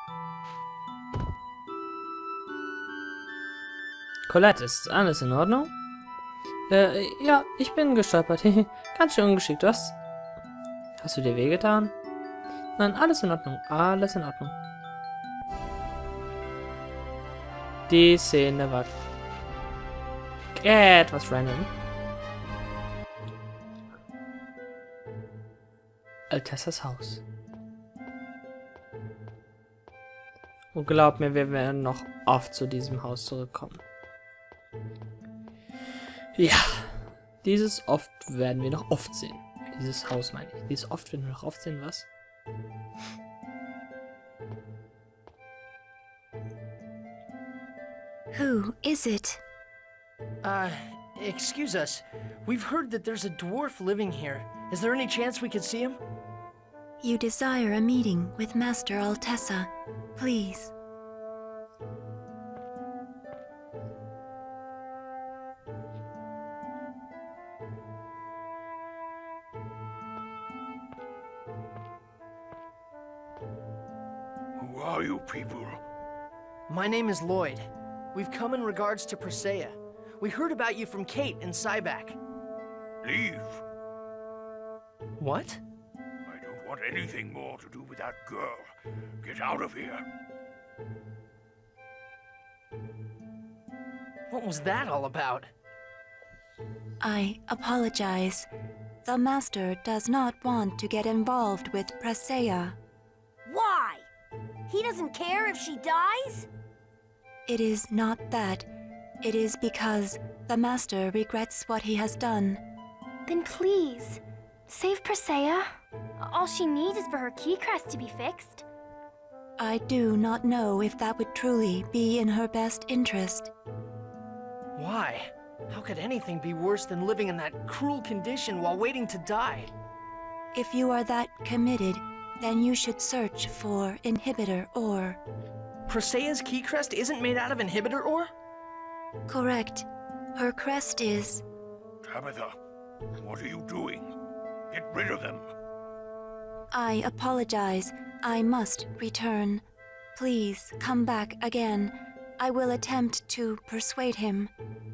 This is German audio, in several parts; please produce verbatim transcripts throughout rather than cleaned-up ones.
Colette, ist alles in Ordnung? Äh, ja, ich bin gestolpert. Ganz schön ungeschickt, was? Hast du dir wehgetan? Nein, alles in Ordnung. Alles in Ordnung. Die Szene war etwas random. Altessas Haus. Und glaub mir, wir werden noch oft zu diesem Haus zurückkommen. Ja, dieses oft werden wir noch oft sehen. Dieses Haus meine ich. Dieses oft werden wir noch oft sehen, was? Who is it? Uh, excuse us. We've heard that there's a dwarf living here. Is there any chance we could see him? You desire a meeting with Master Altessa. Please. Who are you people? My name is Lloyd. We've come in regards to Presea. We heard about you from Kate and Cyback. Leave. What? I don't want anything more to do with that girl. Get out of here. What was that all about? I apologize. The Master does not want to get involved with Presea. Why? He doesn't care if she dies? It is not that. It is because the Master regrets what he has done. Then please, save Presea. All she needs is for her key crest to be fixed. I do not know if that would truly be in her best interest. Why? How could anything be worse than living in that cruel condition while waiting to die? If you are that committed, then you should search for inhibitor ore. Presea's key crest isn't made out of inhibitor ore? Correct. Her crest is... Tabitha, what are you doing? Get rid of them. I apologize. I must return. Please come back again. I will attempt to persuade him.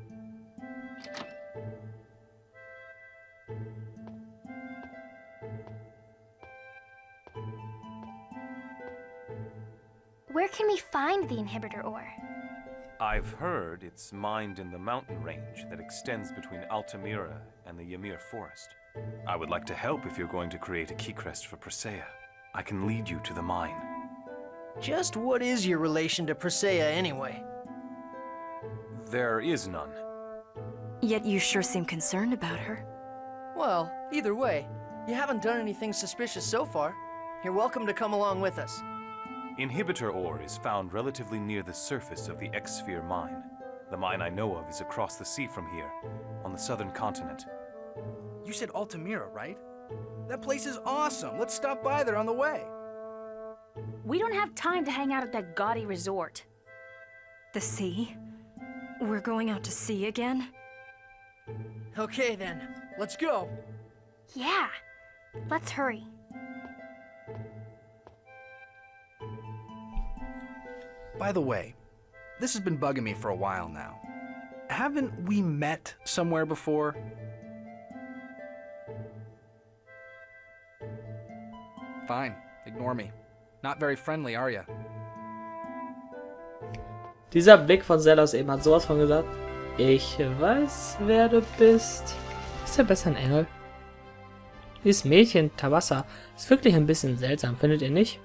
Where can we find the inhibitor ore? I've heard it's mined in the mountain range that extends between Altamira and the Ymir Forest. I would like to help if you're going to create a key crest for Presea. I can lead you to the mine. Just what is your relation to Presea anyway? There is none. Yet you sure seem concerned about her. Well, either way, you haven't done anything suspicious so far. You're welcome to come along with us. Inhibitor ore is found relatively near the surface of the X-Sphere mine. The mine I know of is across the sea from here, on the southern continent. You said Altamira, right? That place is awesome. Let's stop by there on the way. We don't have time to hang out at that gaudy resort. The sea? We're going out to sea again? Okay then, let's go. Yeah, let's hurry. By the way, this has been bugging me for a while now. Haven't we met somewhere before? Fine, ignore me. Not very friendly, are ya? Dieser Blick von Zelos eben hat sowas von gesagt. Ich weiß, wer du bist. Ist ja besser ein Engel. Dieses Mädchen, Tabassa, ist wirklich ein bisschen seltsam, findet ihr nicht?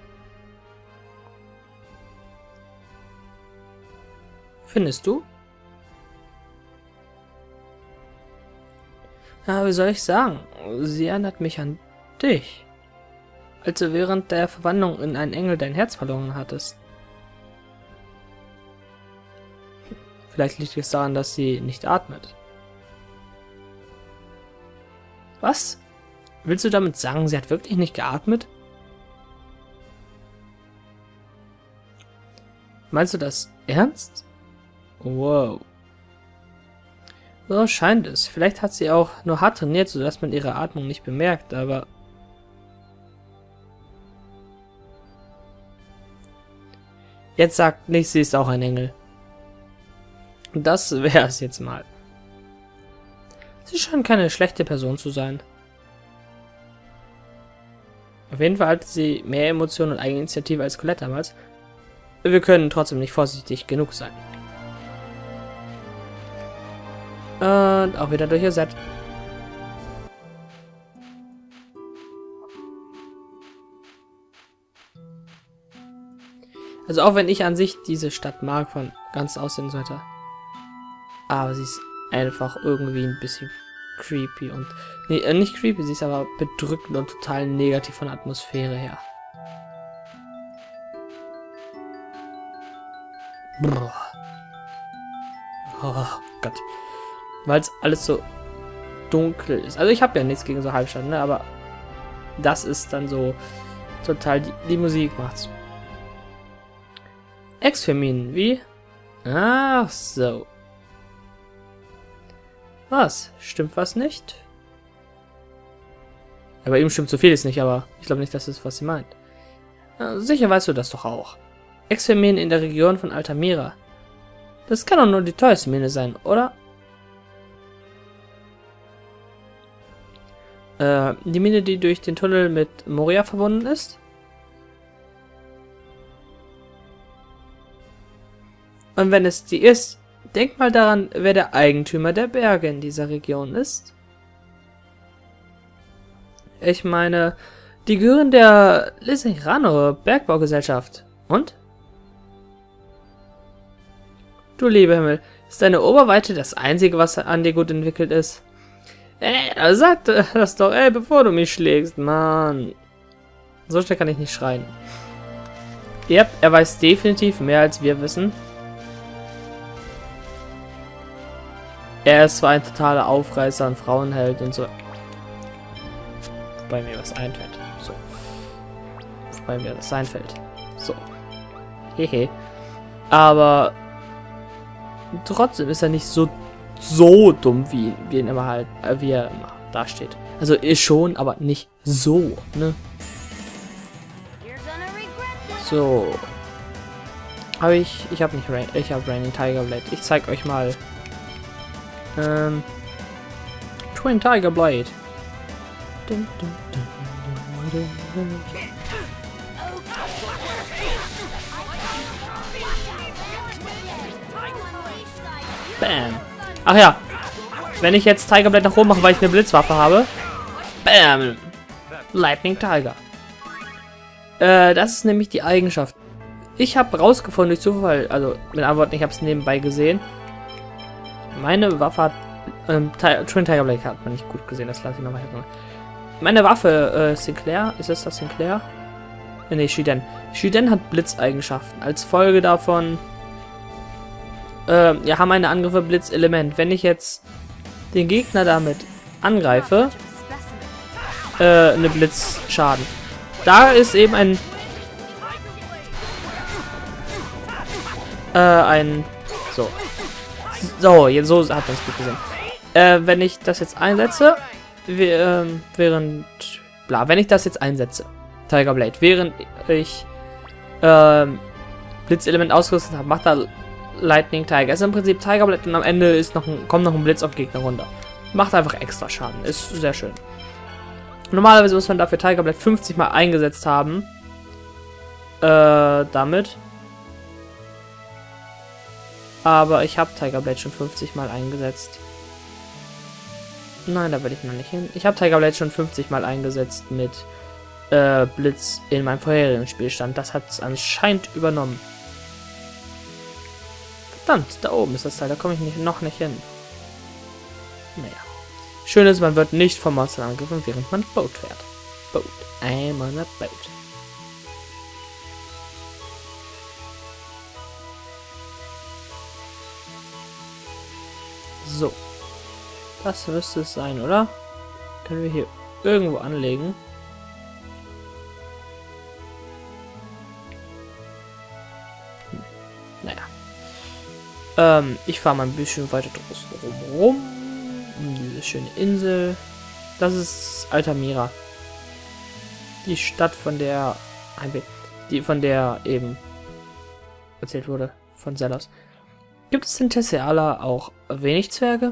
Findest du? Ja, wie soll ich sagen? Sie erinnert mich an dich. Als du während der Verwandlung in einen Engel dein Herz verloren hattest. Vielleicht liegt es daran, dass sie nicht atmet. Was? Willst du damit sagen, sie hat wirklich nicht geatmet? Meinst du das ernst? Wow. So scheint es. Vielleicht hat sie auch nur hart trainiert, sodass man ihre Atmung nicht bemerkt, aber... Jetzt sagt nicht, sie ist auch ein Engel. Das wäre es jetzt mal. Sie scheint keine schlechte Person zu sein. Auf jeden Fall hatte sie mehr Emotionen und Eigeninitiative als Colette damals. Wir können trotzdem nicht vorsichtig genug sein. Und auch wieder durch ihr Set. Also auch wenn ich an sich diese Stadt mag, von ganz aussehen sollte. Aber sie ist einfach irgendwie ein bisschen creepy und... Nee, äh, nicht creepy, sie ist aber bedrückend und total negativ von der Atmosphäre her. Brrr. Oh Gott. Weil es alles so dunkel ist. Also ich habe ja nichts gegen so Halbschatten, ne? Aber das ist dann so total... Die, die Musik macht's. Exfemin, wie? Ach so. Was? Stimmt was nicht? Ja, bei ihm stimmt so vieles nicht, aber ich glaube nicht, dass das ist, was sie meint. Ja, sicher weißt du das doch auch. Exfemin in der Region von Altamira. Das kann doch nur die teuerste Mine sein, oder? Äh, die Mine, die durch den Tunnel mit Moria verbunden ist? Und wenn es die ist, denk mal daran, wer der Eigentümer der Berge in dieser Region ist. Ich meine, die gehören der Liserano Bergbaugesellschaft. Und? Du lieber Himmel, ist deine Oberweite das Einzige, was an dir gut entwickelt ist? Ey, sag das doch, ey, bevor du mich schlägst, Mann. So schnell kann ich nicht schreien. Yep, er weiß definitiv mehr, als wir wissen. Er ist zwar ein totaler Aufreißer und Frauenheld und so. Wobei mir was einfällt. So. Wobei mir das einfällt. So. Hehe. Aber trotzdem ist er nicht so so dumm, wie, wie, ihn immer halt, äh, wie er immer dasteht. Also ist schon, aber nicht so, ne? So. Aber ich, ich habe nicht Rain, ich habe Raining Tiger Blade. Ich zeig euch mal. Ähm, Twin Tiger Blade. Dun, dun, dun, dun, dun. Bam. Ach ja. Wenn ich jetzt Tiger Blade nach oben mache, weil ich eine Blitzwaffe habe. Bam. Lightning Tiger. Äh, das ist nämlich die Eigenschaft. Ich habe rausgefunden durch Zufall, also mit anderen Worten, ich habe es nebenbei gesehen. Meine Waffe hat, ähm, Twin Tiger Blade hat man nicht gut gesehen, das lasse ich nochmal hin. Meine Waffe, äh, Sinclair, ist das das Sinclair? Äh, ne, Shiden. Shiden hat Blitzeigenschaften. Als Folge davon, äh, ja, haben meine Angriffe Blitzelement. Wenn ich jetzt den Gegner damit angreife, äh, eine Blitzschaden. Da ist eben ein, äh, ein, so. So, jetzt so hat man es gut gesehen. Äh, wenn ich das jetzt einsetze, äh, während, bla, wenn ich das jetzt einsetze, Tiger Blade, während ich äh, Blitzelement ausgerüstet habe, macht er Lightning Tiger. Ist im Prinzip Tiger Blade und am Ende ist noch ein, kommt noch ein Blitz auf Gegner runter. Macht einfach extra Schaden. Ist sehr schön. Normalerweise muss man dafür Tiger Blade fünfzig Mal eingesetzt haben. Äh, damit. Aber ich habe Tiger Blade schon fünfzig Mal eingesetzt. Nein, da will ich noch nicht hin. Ich habe Tiger Blade schon fünfzig Mal eingesetzt mit äh, Blitz in meinem vorherigen Spielstand. Das hat es anscheinend übernommen. Verdammt, da oben ist das Teil. Da komme ich nicht, noch nicht hin. Naja. Schön ist, man wird nicht vom Monster angegriffen, während man Boot fährt. Boat. I'm on a boat. So. Das müsste es sein, oder? Können wir hier irgendwo anlegen? Hm. Naja. Ähm, ich fahre mal ein bisschen weiter draußen rum. Um diese schöne Insel. Das ist Altamira. Die Stadt, von der... Die von der eben erzählt wurde von Zelos. Gibt es in Tesseala auch wenig Zwerge?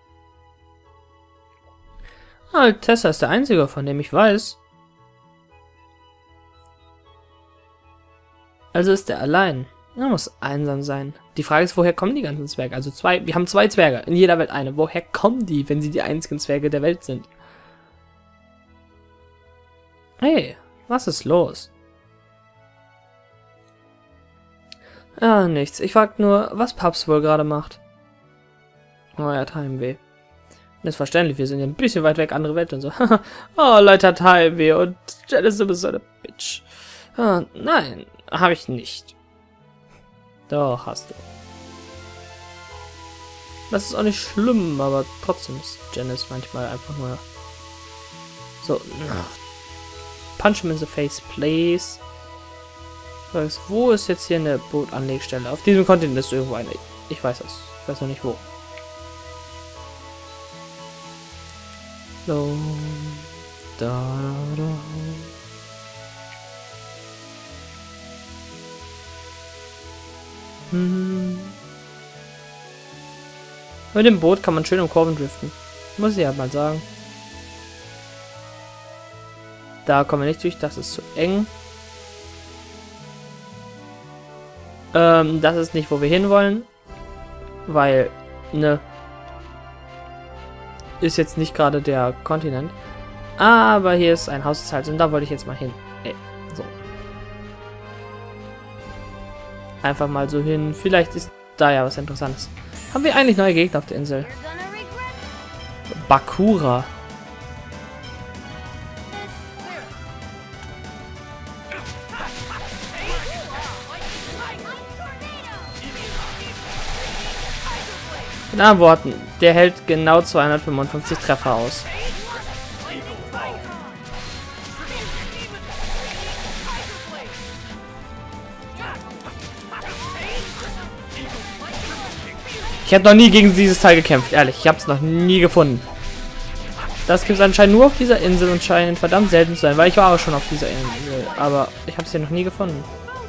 Ah, Tessa ist der einzige, von dem ich weiß. Also ist er allein. Er muss einsam sein. Die Frage ist, woher kommen die ganzen Zwerge? Also zwei, wir haben zwei Zwerge, in jeder Welt eine. Woher kommen die, wenn sie die einzigen Zwerge der Welt sind? Hey, was ist los? Ja, nichts. Ich frag nur, was Paps wohl gerade macht. Oh, er hat Heimweh. Das ist verständlich, wir sind ja ein bisschen weit weg, andere Welt und so. Oh, Leute hat Heimweh und Janice ist so eine Bitch. Ah, nein, habe ich nicht. Doch, hast du. Das ist auch nicht schlimm, aber trotzdem ist Janice manchmal einfach nur so. Punch him in the face, please. Wo ist jetzt hier eine Bootanlegestelle? Auf diesem Kontinent ist irgendwo eine. Ich weiß es. Ich weiß noch nicht wo. So. Da, da, da. Hm. Mit dem Boot kann man schön um Kurven driften. Muss ich ja mal sagen. Da kommen wir nicht durch, das ist zu eng. Ähm, das ist nicht, wo wir hinwollen. Weil, ne. Ist jetzt nicht gerade der Kontinent. Aber hier ist ein Haus des Heils und da wollte ich jetzt mal hin. Ey, so. Einfach mal so hin. Vielleicht ist da ja was Interessantes. Haben wir eigentlich neue Gegner auf der Insel? Bakura. Mit anderen Worten, der hält genau zweihundertfünfundfünfzig Treffer aus. Ich habe noch nie gegen dieses Teil gekämpft, ehrlich. Ich habe es noch nie gefunden. Das gibt es anscheinend nur auf dieser Insel und scheint verdammt selten zu sein, weil ich war auch schon auf dieser Insel, aber ich habe es hier noch nie gefunden.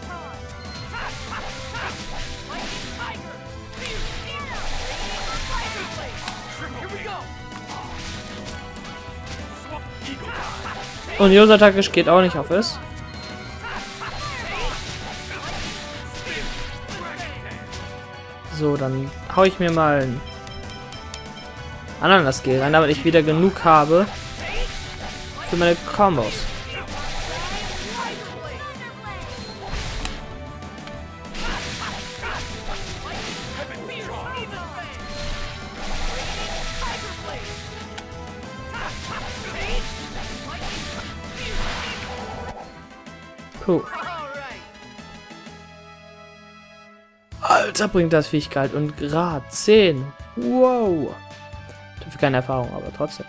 Und Universattacke geht auch nicht auf es. So, dann hau ich mir mal einen Ananas-Skill rein, damit ich wieder genug habe für meine Kombos. Puh. Alter, bringt das Fähigkeit und Grad zehn. Wow. Dafür keine Erfahrung, aber trotzdem.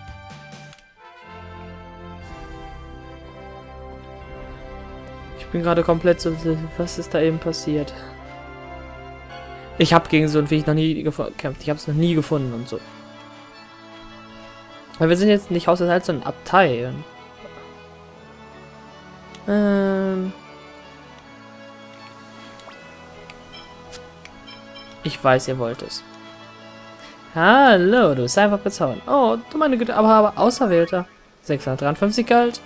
Ich bin gerade komplett so. Was ist da eben passiert? Ich habe gegen so ein Viech noch nie gekämpft. Ich habe es noch nie gefunden und so. Weil wir sind jetzt nicht Haus des Heils, sondern Abtei. Ähm. Ich weiß, ihr wollt es. Hallo, du bist einfach bezaubern. Oh, du meine Güte, aber, aber Auserwählter. sechshundertdreiundfünfzig Geld.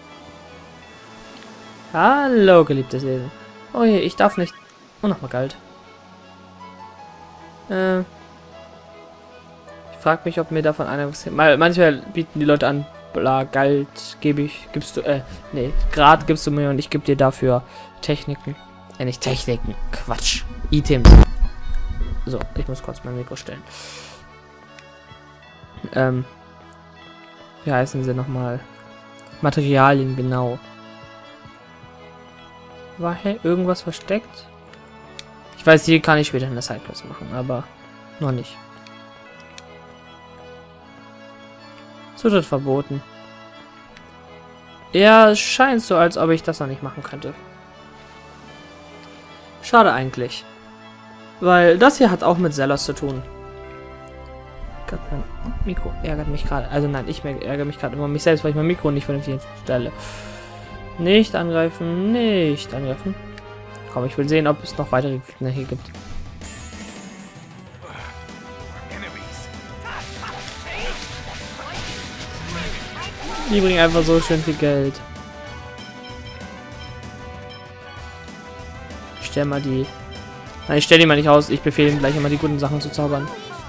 Hallo, geliebtes Lesen. Oh je, ich darf nicht. Und nochmal Geld. Äh. Ich frage mich, ob mir davon einer was. Mal, manchmal bieten die Leute an, bla, Geld gebe ich, gibst du, äh, nee, Grad gibst du mir und ich gebe dir dafür Techniken. Ja, nicht Techniken, Quatsch. Items. So, ich muss kurz mein Mikro stellen. Ähm, wie heißen sie nochmal? Materialien, genau. War hier irgendwas versteckt? Ich weiß, hier kann ich später eine Sidequest machen, aber noch nicht. Zutritt verboten. Ja, es scheint so, als ob ich das noch nicht machen könnte. Schade eigentlich. Weil das hier hat auch mit Zelos zu tun. Gott, mein Mikro ärgert mich gerade. Also nein, ich ärgere mich gerade immer mich selbst, weil ich mein Mikro nicht vernünftig stelle. Nicht angreifen, nicht angreifen. Komm, ich will sehen, ob es noch weitere Gegner hier gibt. Die bringen einfach so schön viel Geld. Ich stell mal die... Nein, ich stell die mal nicht aus. Ich befehle ihm gleich immer die guten Sachen zu zaubern.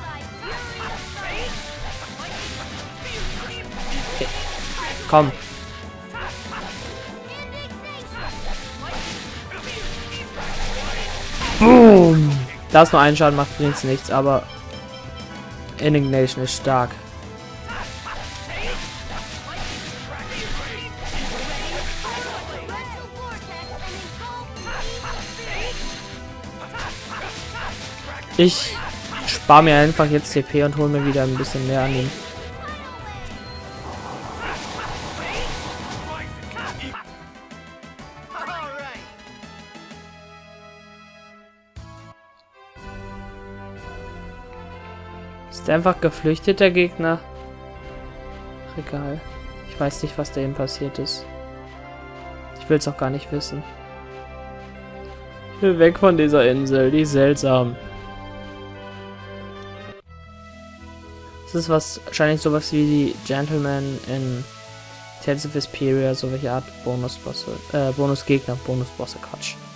Okay. Komm. Boom. Da ist nur ein Schaden, macht bringt's nichts, aber Indignation ist stark. Ich spare mir einfach jetzt C P und hole mir wieder ein bisschen mehr an ihm. Ist der einfach geflüchtet, der Gegner? Ach, egal. Ich weiß nicht, was da eben passiert ist. Ich will es auch gar nicht wissen. Weg von dieser Insel, die ist seltsam. Das ist was, wahrscheinlich sowas wie die Gentlemen in Tales of Vesperia, so welche Art Bonusbosse, äh, Bonusgegner, Bonusbosse, Quatsch.